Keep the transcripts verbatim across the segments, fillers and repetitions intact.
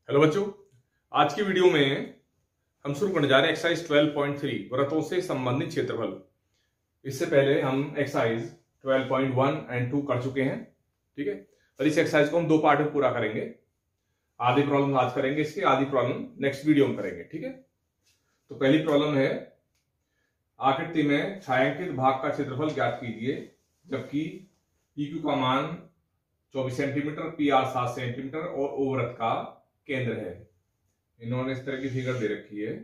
Hello बच्चों, आज की वीडियो में हम शुरू करने जा रहे हैं एक्सरसाइज ट्वेल्व पॉइंट थ्री वृत्तों से संबंधित क्षेत्रफल। इससे पहले हम exercise twelve point one and two कर चुके हैं, ठीक है। और इस एक्सरसाइज को हम दो पार्ट में पूरा करेंगे। आधी प्रॉब्लम आज करेंगे, इसकी आधी प्रॉब्लम नेक्स्ट वीडियो में करेंगे, ठीक है। तो पहली प्रॉब्लम है, आकृति में छायांकित भाग का क्षेत्रफल ज्ञात कीजिए जबकि पी क्यू का मान चौबीस सेंटीमीटर, पी आर सात सेंटीमीटर और ओ वृत्त का केंद्र है। इन्होंने इस तरह की फिगर दे रखी है,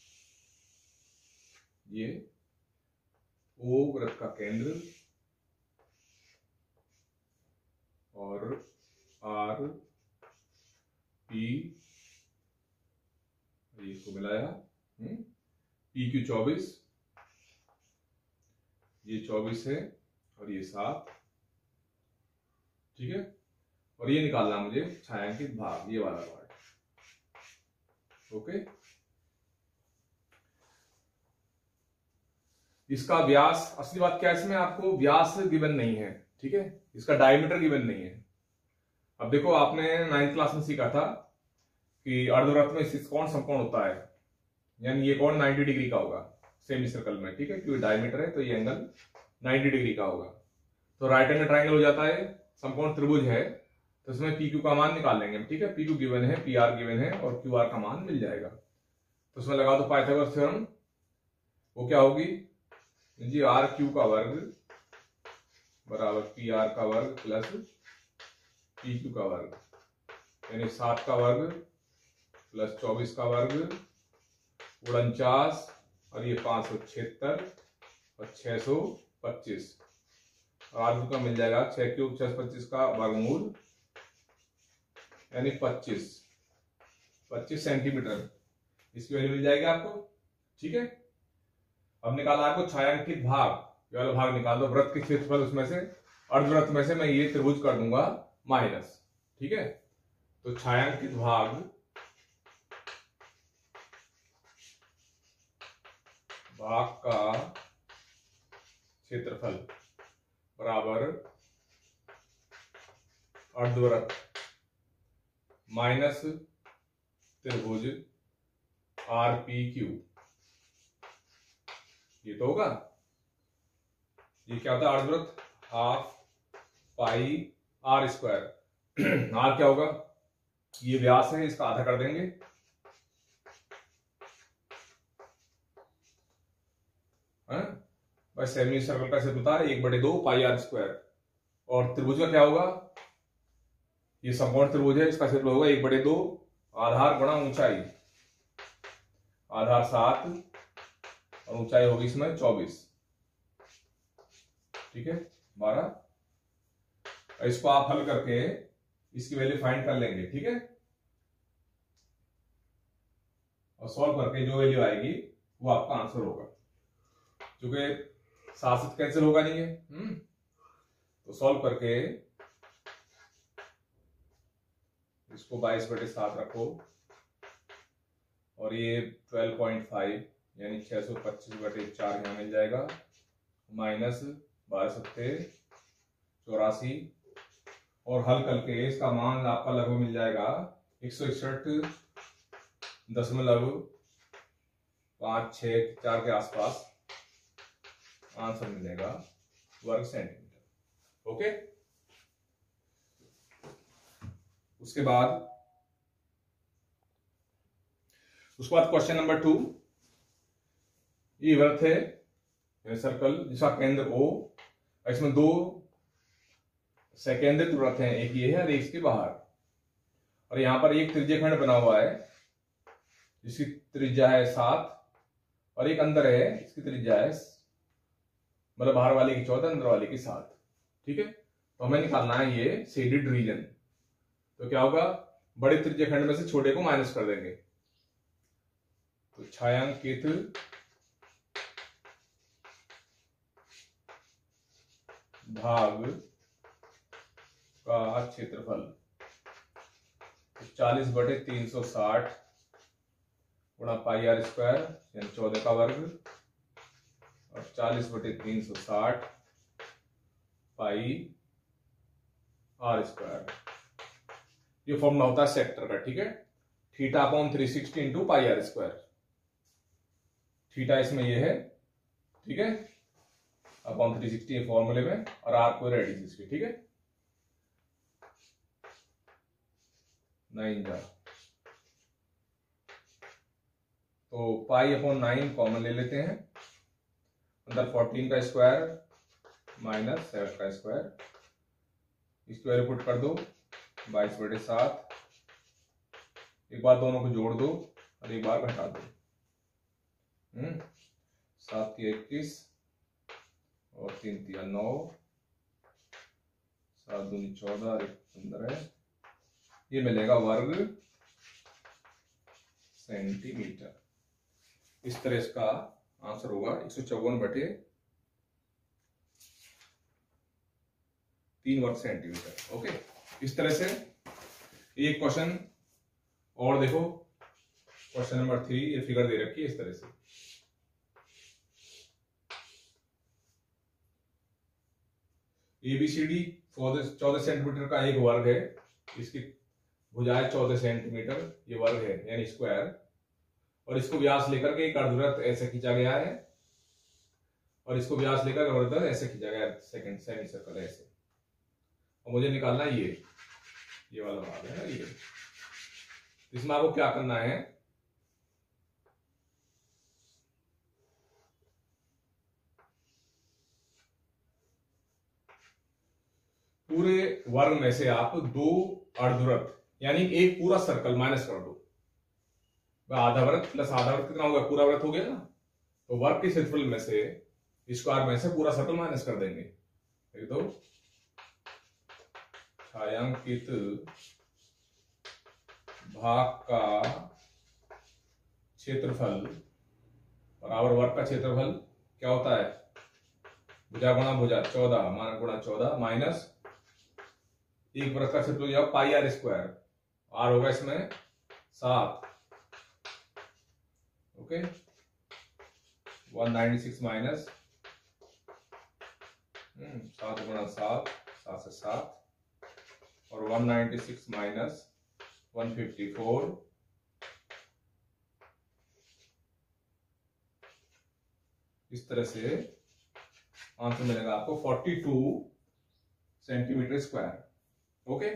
ये ओ वृत्त का केंद्र और आर पी, इसको मिलाया पी क्यू चौबीस, ये चौबीस है और ये सात, ठीक है। और ये निकालना मुझे छायांकित भाग, ये वाला पार्ट, ओके। इसका व्यास, असली बात क्या है इसमें, आपको व्यास गिवन नहीं है, ठीक है। इसका डायमीटर गिवन नहीं है। अब देखो, आपने नाइन्थ क्लास में सीखा था कि अर्धवृत्त में स्थित कोण समकोण होता है, यानी ये कोण नब्बे डिग्री का होगा सेमी सर्कल में, ठीक है, क्योंकि डायमीटर है तो ये एंगल नब्बे डिग्री का होगा। तो राइट एंगल ट्राइंगल हो जाता है, समकोण त्रिभुज है, तो इसमें पी क्यू का मान निकाल लेंगे, ठीक है। पी क्यू गिवन है, पी आर गिवन है और क्यू आर का मान मिल जाएगा। तो उसमें लगा दो पाइथागोरस थ्योरम, वो क्या होगी जी, आर क्यू का वर्ग बराबर पी आर का वर्ग प्लस पी क्यू का वर्ग, यानी सात का वर्ग प्लस चौबीस का वर्ग उनचास और ये पांच सौ छिहत्तर और छह सौ पच्चीस, और आर क्यू का मिल जाएगा छह क्यूब छह सौ पच्चीस का वर्गमूल, यानी पच्चीस पच्चीस सेंटीमीटर, इसकी वैल्यू मिल जाएगी आपको, ठीक है। अब निकाला आपको छायांकित भाग, ये वाला भाग निकाल दो, वृत्त के क्षेत्रफल उसमें से, अर्धवृत्त में से मैं ये त्रिभुज कर दूंगा माइनस, ठीक है। तो छायांकित भाग भाग का क्षेत्रफल बराबर अर्धवृत्त माइनस त्रिभुज आर पी क्यू, ये तो होगा, ये क्या होता है अर्धवृत्त, half pi R square. R क्या होगा, ये व्यास है, इसका आधा कर देंगे, बस सेमी सर्कल का क्षेत्र होता है एक बटे दो पाई आर स्क्वायर, और त्रिभुज का क्या होगा, ये समकोण त्रिभुज है, इसका क्षेत्र होगा एक बटे दो आधार गुणा ऊंचाई, आधार सात और ऊंचाई होगी इसमें चौबीस, ठीक है, बारह। इसको आप हल करके इसकी वैल्यू फाइंड कर लेंगे, ठीक है, और सॉल्व करके जो वैल्यू आएगी वो आपका आंसर होगा, क्योंकि सात से कैंसिल होगा नहीं है, हम्म तो सॉल्व करके इसको बाईस बटे सात रखो, और ये ट्वेल्व पॉइंट फाइव यानी छह सौ पच्चीस बटे चार यहाँ मिल जाएगा, माइनस बारह सत्ते चौरासी, और हल करके इसका मान आपका लगभग मिल जाएगा एक सौ इकसठ दशमलव पांच छह चार के आसपास आंसर मिलेगा वर्ग सेंटीमीटर, ओके। उसके बाद उसके बाद क्वेश्चन नंबर टू, ये वृत्त है सर्कल जिसका केंद्र O, इसमें दो सकेंद्रित वृत्त हैं, एक ये है और एक इसके बाहर, और यहां पर एक त्रिज्यखंड बना हुआ है जिसकी त्रिज्या है सात, और एक अंदर है, इसकी त्रिज्या है मतलब बाहर वाले की चौदह, अंदर वाले की सात, ठीक है। तो हमें निकालना है ये शेडेड रीजन। तो क्या होगा, बड़े त्रिज्यखंड में से छोटे को माइनस कर देंगे, तो छायांकित भाग का क्षेत्रफल चालीस बटे तीन सौ साठ गुणा पाई आर स्क्वायर यानी चौदह का वर्ग, और चालीस बटे तीन सौ साठ पाई आर स्क्वायर, ये फॉर्मूला होता है सेक्टर का, ठीक है। Theta upon three sixty into pi R square. Theta इसमें ये है, ठीक है, अपॉन थ्री सिक्सटी फॉर्मूले में, और आर को रेडियस इसकी, ठीक है। नाइन जा तो पाई अपॉन नाइन कॉमन ले लेते हैं, अंदर फोर्टीन का स्क्वायर माइनस सेवन का स्क्वायर, स्क्वायर पुट कर दो, बाईस बटे सात, एक बार दोनों को जोड़ दो और एक बार घटा दो। हम्म सात की इक्कीस और तीन तिया नौ, सात दूनी चौदह और एक पंद्रह, ये मिलेगा वर्ग सेंटीमीटर। इस तरह इसका आंसर होगा एक सौ चौवन बटे तीन वर्ग सेंटीमीटर। ओके, इस तरह से एक क्वेश्चन और देखो, क्वेश्चन नंबर थ्री, ये फिगर दे रखी है इस तरह से। एबीसीडी चौदह सेंटीमीटर का एक वर्ग है, इसकी भुजाएं चौदह सेंटीमीटर, ये वर्ग है यानी स्क्वायर, और इसको व्यास लेकर के एक अर्धवृत्त ऐसे खींचा गया है, और इसको व्यास लेकर अर्धवृत्त ऐसे खींचा गया है, सेकंड सेमी सर्कल ऐसे। और मुझे निकालना है ये ये वाला भाग है ना, ये इसमें आपको क्या करना है, पूरे वर्ग में से आप दो अर्धवृत्त यानी एक पूरा सर्कल माइनस कर दो। आधा वृत्त प्लस आधा वृत्त कितना होगा, पूरा वृत्त हो गया ना, तो वर्ग के क्षेत्रफल में से स्क्वायर में से पूरा सर्कल माइनस कर देंगे। देख दो, छायांकित भाग का क्षेत्रफल बराबर वर्ग का क्षेत्रफल क्या होता है, भुजा गुणा भुजा चौदह मान गुणा चौदह माइनस एक वृत्त का क्षेत्रफल जाओ पाई आर स्क्वायर, आर होगा इसमें सात, okay, one ninety six minus सात गुणा सात, सात से सात, और one ninety six minus one fifty four, इस तरह से आंसर मिलेगा आपको forty two centimetre square. Okay,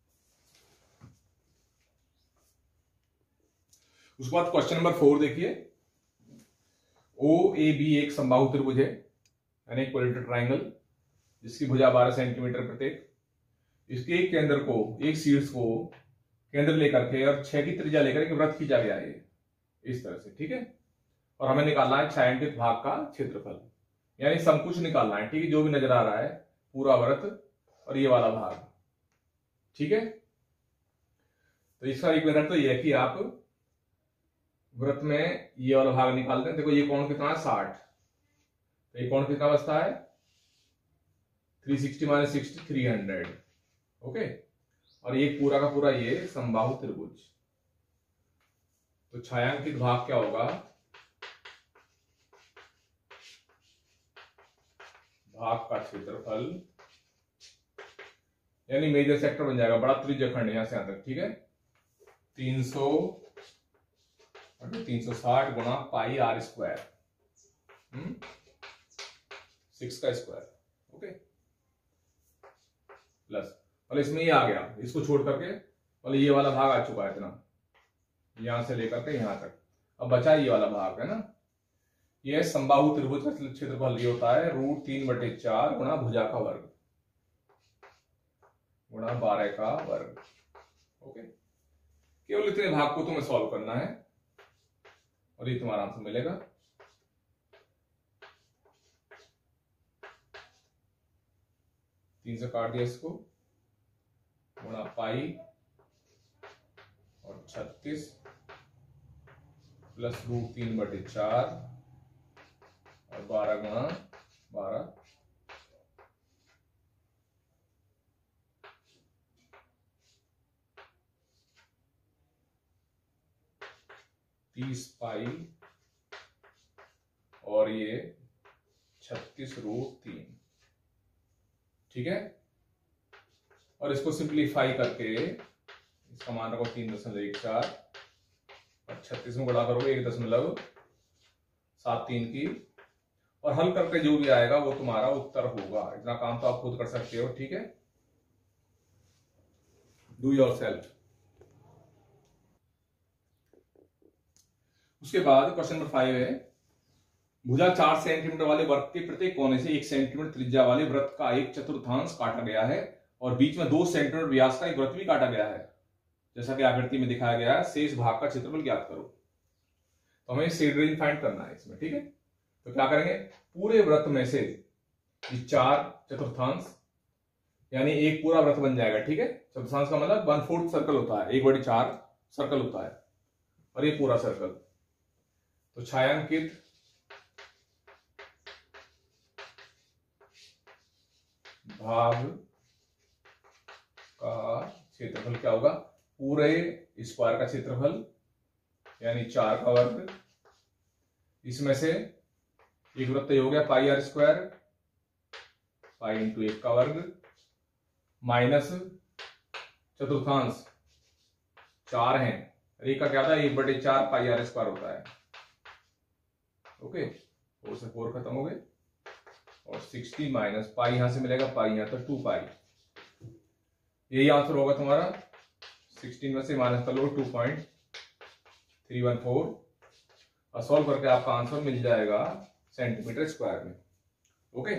उसके बाद क्वेश्चन नंबर फोर देखिए, ओ ए बी एक समबाहु त्रिभुज है यानी इक्विलेटरल ट्रायंगल, जिसकी भुजा बारह सेंटीमीटर प्रत्येक, इसके एक केंद्र को, एक शीर्ष को केंद्र लेकर के और छह की त्रिज्या लेकर के वृत्त खींचा गया है इस तरह से, ठीक है। और हमें निकालना है छायांकित भाग का क्षेत्रफल, यानी समकुच निकालना है, ठीक है, जो भी नजर आ रहा है पूरा वृत्त और ये वाला भाग, ठीक है। तो इसका एक मेथड तो ये है कि आप वृत्त में ये वाला भाग निकालते हैं। देखो ये कोण कितना है, साठ, तो ये कोण कितना बचता है, three sixty minus sixty, three hundred, okay. और ये पूरा का पूरा ये समबाहु त्रिभुज, तो छायांकित भाग क्या होगा, भाग का क्षेत्रफल यानी मेजर सेक्टर बन जाएगा, बड़ा त्रिज्या खंड यहां से यहां तक, ठीक है, तीन सौ तीन सौ साठ गुणा pi R square, hmm six का स्क्वायर, ओके, प्लस, और इसमें ये आ गया, इसको छोड़ करके, और ये वाला भाग आ चुका है इतना, यहां से लेकर के यहां तक, अब बचा ये वाला भाग है ना, ये समबाहु त्रिभुज का क्षेत्रफल ये होता है रूट तीन बटे चार गुणा भुजा का वर्ग गुणा बारह का वर्ग, ओके। केवल इतने भाग को तुम्हें सॉल्व करना है और ये तुम्हारा आंसर मिलेगा। तीन से काट दिया इसको, गुणा पाई और छत्तीस प्लस रूट तीन बटे चार और बारह गुणा बारह, तीस पाई और ये छत्तीस रूट तीन, ठीक है। और इसको सिंप्लीफाई करके इसका मान रखो तीन दशमलव एक चार, और छत्तीस में गुणा करोगे एक दशमलव सात तीन की, और हल करके जो भी आएगा वो तुम्हारा उत्तर होगा। इतना काम तो आप खुद कर सकते हो, ठीक है। Do yourself. उसके बाद क्वेश्चन नंबर फाइव है, भुजा चार सेंटीमीटर वाले वृत्त के प्रत्येक कोने से एक सेंटीमीटर त्रिज्या वाले वृत्त का एक चतुर्थांश काटा गया है और बीच में दो सेंटीमीटर व्यास का एक वृत्त भी काटा गया है, जैसा कि आकृति में दिखाया गया है। शेष भाग का क्षेत्रफल ज्ञात करो। तो हमें सेड रेंज फाइंड करना है इसमें, ठीक है। तो क्या करेंगे, पूरे वृत्त में से चार चतुर्थांश, यानी एक पूरा वृत्त बन जाएगा, ठीक है। चतुर्थांश का मतलब वन फोर्थ सर्कल होता है, एक बड़ी चार सर्कल होता है, और ये पूरा सर्कल। तो छायांकित भाग का क्षेत्रफल क्या होगा, पूरे स्क्वायर का क्षेत्रफल यानी चार का वर्ग, इसमें से एक वृत्त हो गया pi R square, pi into एक का वर्ग, माइनस चतुर्थांश चार है, एक का क्या था, एक बटे चार पाई आर स्क्वायर होता है। ओके, फोर से फोर खत्म हो गए, और सिक्सटी माइनस पाई यहां से मिलेगा, पाई यहां तो टू पाई, यही आंसर होगा तुम्हारा। सिक्सटीन में से माइनस कर लो two point three one four, और सॉल्व करके आपका आंसर मिल जाएगा सेंटीमीटर स्क्वायर में। ओके,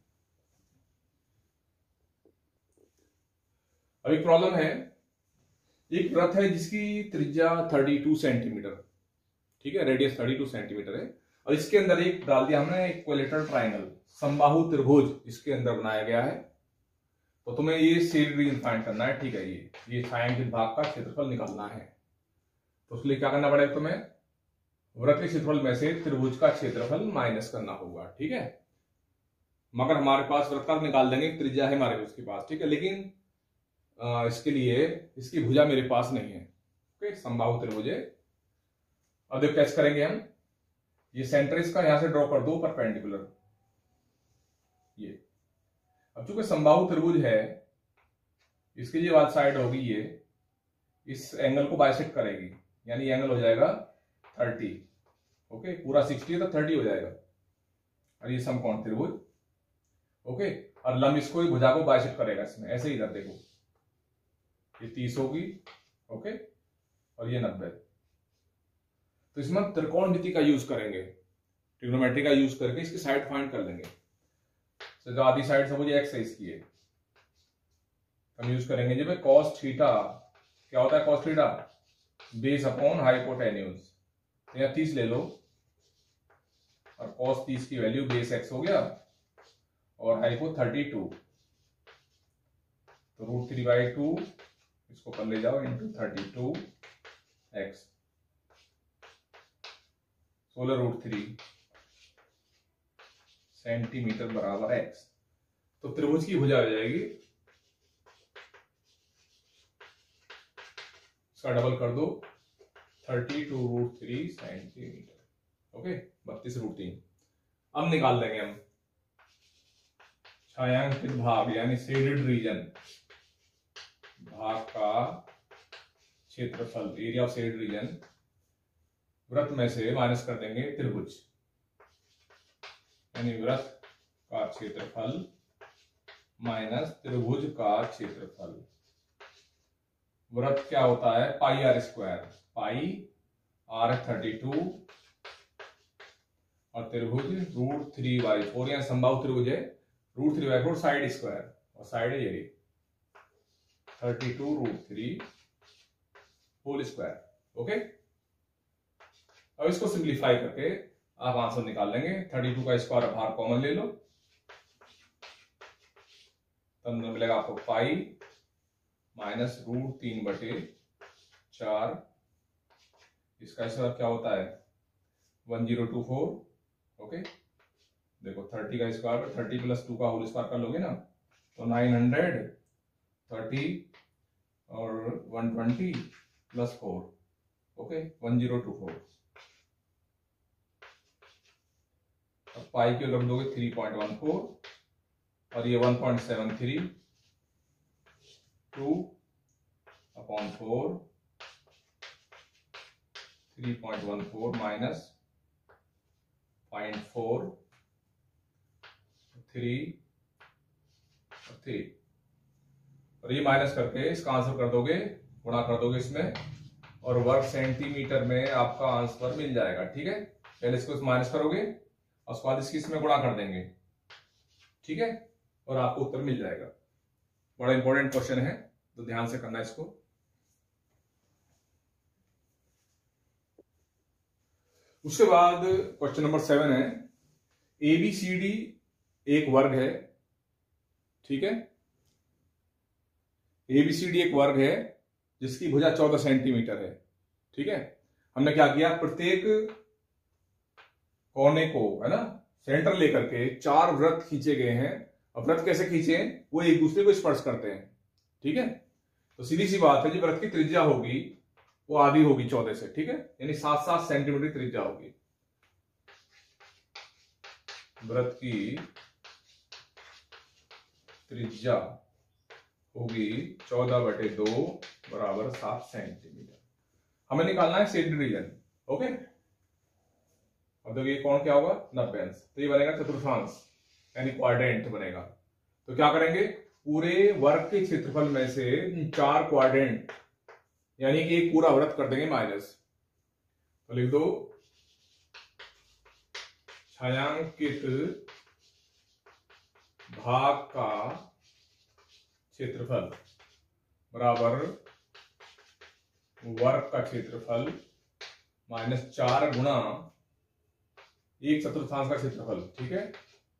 अब एक प्रॉब्लम है, एक वृत्त है जिसकी त्रिज्या थर्टी टू सेंटीमीटर, ठीक है, रेडियस थर्टी टू सेंटीमीटर है, और इसके अंदर एक डाल दिया हमने इक्विलेटरल ट्रायंगल, समबाहु त्रिभुज इसके अंदर बनाया गया है। तो तुम्हें ये सेड रीजन फाइंड करना है, ठीक है। ये ये छायांकित भाग का क्षेत्रफल निकालना है। तो उसके लिए क्या करना पड़ेगा, तुम्हें वृत्त के क्षेत्रफल में से त्रिभुज का क्षेत्रफल माइनस करना होगा, ठीक है। मगर हमारे पास वृत्त का निकाल देंगे, त्रिज्या है हमारे उसके पास, ठीक है, लेकिन आ, इसके लिए इसकी भुजा मेरे पास नहीं है। ओके, समबाहु त्रिभुज है। अब देखो कैसे करेंगे हम, ये सेंटर इसका यहां से ड्रॉ कर दो परपेंडिकुलर, ये। अब चूंकि समबाहु त्रिभुज है, इसकी जो वाली साइड होगी ये इस एंगल को बाइसेक्ट करेगी, यानी एंगल हो जाएगा थर्टी। ओके, पूरा सिक्सटी है तो थर्टी हो जाएगा, और ये समकोण त्रिभुज। ओके, और लंब इसको ही भुजा को बाइसेक्ट करेगा इसमें, ऐसे ही इधर देखो, ये तीस होगी, ओके, और ये नब्बे। तो इसमें त्रिकोणमिति का यूज करेंगे, ट्रिग्नोमेट्री का यूज करके इसकी साइड फाइंड कर लेंगे। तो जो आधी साइड सपोज एक्स है इसकी है, हम यूज करेंगे जब कॉस थीटा, क्या होता है cos theta, base upon hypotenuse. तो यहाँ तीस ले लो, और कॉस तीस की वैल्यू बेस एक्स हो गया, और हाइपो थर्टी टू, तो रूट थ्री बाई टू इसको कर ले जाओ इंटू थर्टी टू एक्स, सोलह रूट थ्री सेंटीमीटर बराबर एक्स। तो त्रिभुज की भुजा हो जाएगी, इसका डबल कर दो, thirty two root three centimetre. Okay, बत्तीस रूट तीन। अब निकाल लेंगे हम छायांकित भाग यानी शेडेड रीजन भाग का क्षेत्रफल, एरिया ऑफ शेडेड रीजन। वृत्त में से माइनस कर देंगे त्रिभुज, यानी वृत्त का क्षेत्रफल माइनस त्रिभुज का क्षेत्रफल। वृत्त क्या होता है, pi R square, pi R thirty two, और त्रिभुज रूट थ्री बाई फोर, यहाँ समबाहु त्रिभुज है, root three by four side square, और साइड है यही thirty two root three whole square. Okay, अब इसको सिंप्लीफाई करके आप आंसर निकाल लेंगे। थर्टी टू का स्क्वायर बाहर कॉमन ले लो, तब मिलेगा आपको पाई माइनस रूट तीन बटे चार, इसका स्क्वायर क्या होता है one zero two four. Okay, देखो थर्टी का स्क्वायर थर्टी प्लस टू का होल स्क्वायर कर लोगे ना, तो नाइन हंड्रेड थर्टी और one twenty plus four, okay one zero two four. अब पाई के रख दोगे थ्री पॉइंट वन फोर और ये one point seven three, two upon four, three point one four minus point four three three, और ये माइनस करके इसका आंसर कर दोगे, गुणा कर दोगे इसमें, और वर्ग सेंटीमीटर में आपका आंसर मिल जाएगा। ठीक है, पहले इसको माइनस करोगे और उसके बाद इसकी इसमें गुणा कर देंगे। ठीक है, और आपको उत्तर मिल जाएगा। बड़ा इंपॉर्टेंट क्वेश्चन है, तो ध्यान से करना इसको। उसके बाद क्वेश्चन नंबर सेवन है, ए बी सी डी एक वर्ग है। ठीक है, ए बी सी डी एक वर्ग है जिसकी भुजा चौदह सेंटीमीटर है। ठीक है, हमने क्या किया, प्रत्येक कोने को, है ना, सेंटर लेकर के चार वृत्त खींचे गए हैं। और वृत्त कैसे खींचे, वो एक दूसरे को स्पर्श करते हैं। ठीक है, तो सीधी सी बात है, जो वृत्त की त्रिज्या होगी वो आधी होगी चौदह से। ठीक है, यानी सात सात सेंटीमीटर त्रिज्या होगी वृत्त की त्रिज्या होगी चौदह बटे दो बराबर सात सेंटीमीटर। हमें निकालना है सेंटर रीजन। ओके, अब देखिए कौन क्या होगा, नब्बे अंश, तो ये बनेगा चतुर्थांश यानी क्वाड्रेंट बनेगा। तो क्या करेंगे, पूरे वर्ग के क्षेत्रफल में से चार क्वाड्रेंट यानी कि एक पूरा वृत्त कर देंगे माइनस। तो लिख दो, छायांकित भाग का क्षेत्रफल बराबर वर्ग का क्षेत्रफल माइनस चार गुणा एक चतुर्थांश का क्षेत्रफल। ठीक है,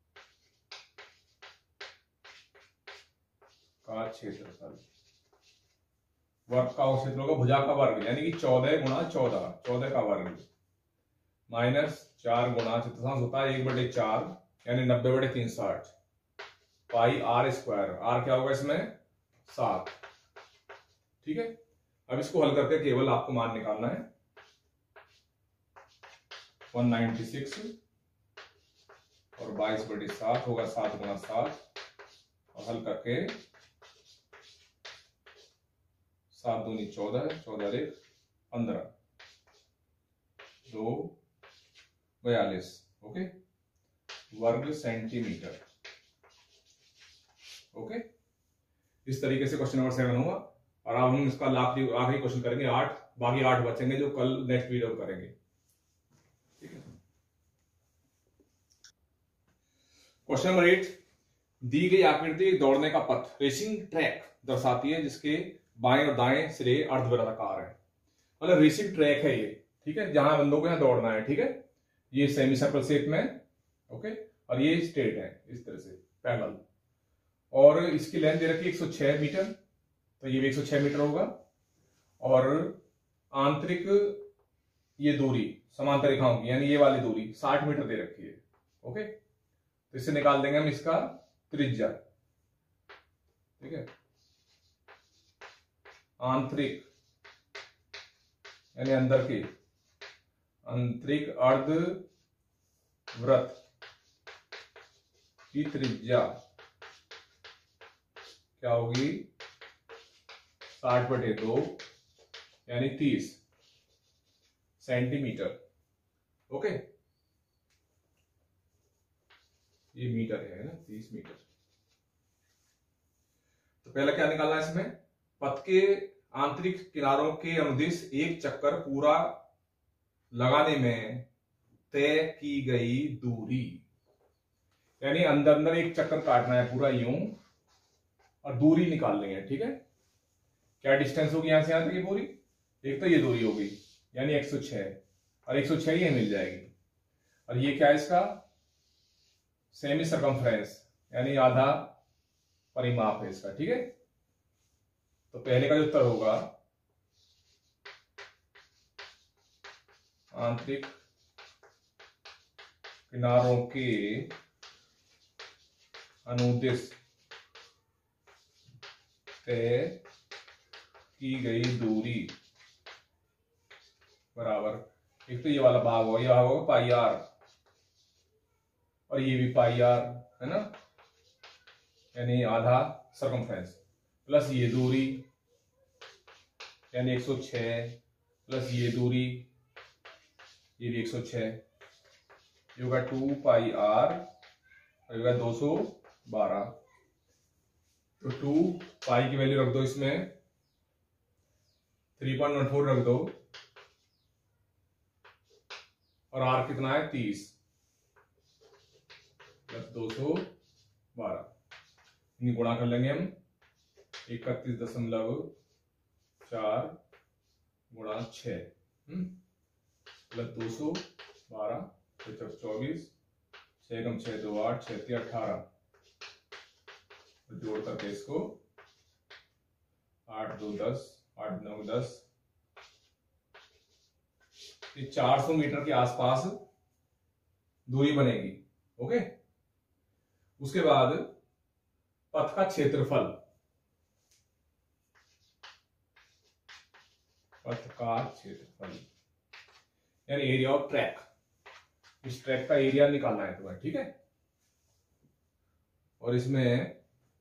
का क्षेत्रफल, वर्ग का क्षेत्रफल होगा भुजा का वर्ग यानी कि चौदह गुणा चौदह, चौदह का वर्ग माइनस चार गुणा चतुर्थांश होता है एक बटे चार यानी नब्बे बटे तीन साठ, पाई आर स्क्वायर। आर क्या होगा इसमें, सात। ठीक है, अब इसको हल करके केवल आपको मान निकालना है, एक सौ छियानवे और बाईस बटे सात होगा सात गुणा सात, और हल करके सात दूनी चौदह, चौदह एक पंद्रह, दो बयालीस। ओके, वर्ग सेंटीमीटर। ओके, इस तरीके से क्वेश्चन नंबर सेवन हुआ। और अब हम इसका आखिरी आखिरी क्वेश्चन करेंगे आठ, बाकी आठ बचेंगे जो कल नेक्स्ट वीडियो में करेंगे। ठीक है, क्वेश्चन नंबर एट, दी गई आकृति दौड़ने का पथ रेसिंग ट्रैक दर्शाती है जिसके बाएं और दाएं सिरे अर्धवृत्ताकार है। मतलब रेसिंग ट्रैक है ये। ठीक है, जहां बंदों को यहां दौड़ना है। ठीक है, ये सेमी सर्कल शेप में। ओके, और ये स्ट्रेट है इस तरह से पैरेलल, और इसकी लेंथ दे रखी है एक सौ छह मीटर, तो ये भी एक सौ छह मीटर होगा। और आंतरिक ये दूरी समांतर रेखाओं की यानी ये वाली दूरी साठ मीटर दे रखी है। ओके, तो इससे निकाल देंगे हम इसका त्रिज्या। ठीक है, आंतरिक यानी अंदर की आंतरिक अर्ध वृत्त की त्रिज्या क्या होगी, साठ बटे दो यानी तीस सेंटीमीटर। ओके, ये मीटर है ना, तीस मीटर। तो पहला क्या निकालना है इसमें, पथ के आंतरिक किनारों के अनुदिश एक चक्कर पूरा लगाने में तय की गई दूरी, यानी अंदर अंदर एक चक्कर काटना है पूरा यूं, और दूरी निकालनी है। ठीक है, क्या डिस्टेंस होगी यहां से यहां तक की पूरी, एक तो ये दूरी होगी यानी एक सौ छह, और एक सौ छह ही मिल जाएगी। और ये क्या है इसका सेमी सर्कमफ्रेंस यानी आधा परिमाप है इसका। ठीक है, तो पहले का जो उत्तर होगा आंतरिक किनारों के अनुदिश तय की गई दूरी बराबर, एक तो ये वाला भाग होगा, ये भाग होगा पाई आर, और ये भी पाई आर है ना, यानी आधा सर्कमफ्रेंस, प्लस ये दूरी यानी एक सौ छह, प्लस ये दूरी ये भी एक सौ छह, ये होगा टू पाई आर और होगा दो सौ बारह। तो टू पाई की वैल्यू रख दो इसमें, थ्री पॉइंट वन फोर रख दो, और आर कितना है तीस प्लस दो सौ बारह, इन्हीं गुणा कर लेंगे हम, इकतीस दशमलव चार गुणा छ प्लस दो सौ बारह, पचहत्तर चौबीस, छह कम छह दो आठ, छत्तीस अठारह, जोड़ करके इसको आठ दो दस, आठ नौ दस, ये चार सौ मीटर के आसपास दूरी बनेगी। ओके, उसके बाद पथ का क्षेत्रफल, पथ का क्षेत्रफल यानी एरिया ऑफ ट्रैक, इस ट्रैक का एरिया निकालना है तुम्हें, ठीक है। और इसमें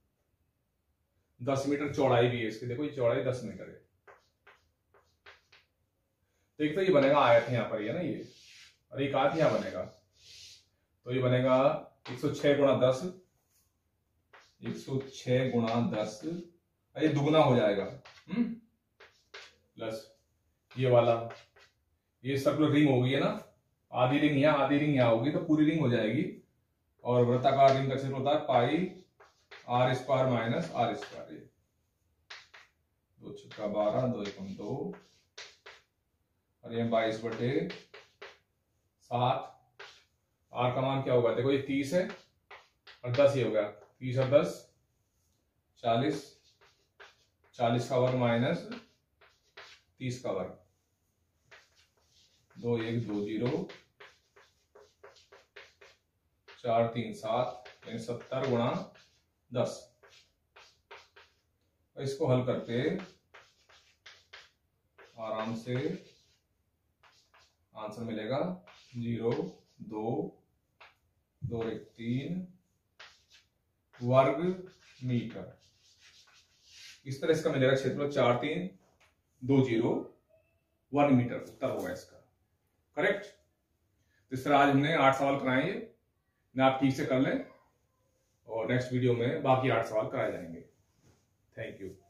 दस मीटर चौड़ाई भी है इसकी, देखो ये चौड़ाई दस मीटर है। तो एक तो ये बनेगा आयत यहां पर, है ना ये, और एक आयत यहां बनेगा, तो ये बनेगा एक सौ छह गुणा दस, एक सौ छह गुणा दस, ये दुगना हो जाएगा, हम्म प्लस ये वाला, ये सर्कुलर रिंग होगी है ना, आधी रिंग यहाँ आधी रिंग यहाँ होगी, तो पूरी रिंग हो जाएगी। और वृत्ताकार रिंग का क्षेत्र होता है pi R square minus R square, दो छक्का बारह, दो एकम दो, और ये बाईस बटे सात। आर का मान क्या होगा, देखो ये तीस है और दस ये हो गया, तीस और दस चालीस, चालीस का वर्ग माइनस तीस का वर्ग, दो एक दो जीरो, चार तीन सात, यानी सत्तर गुणा दस। इसको हल करके आराम से आंसर मिलेगा जीरो दो दो एक तीन वर्ग मीटर। इस तरह इसका मिलेगा क्षेत्रफल चार तीन दो जीरो वर्ग मीटर, उत्तर होगा इसका करेक्ट। तो इस तरह आज हमने आठ सवाल कराए, ये आप ठीक से कर लें और नेक्स्ट वीडियो में बाकी आठ सवाल कराए जाएंगे। Thank you.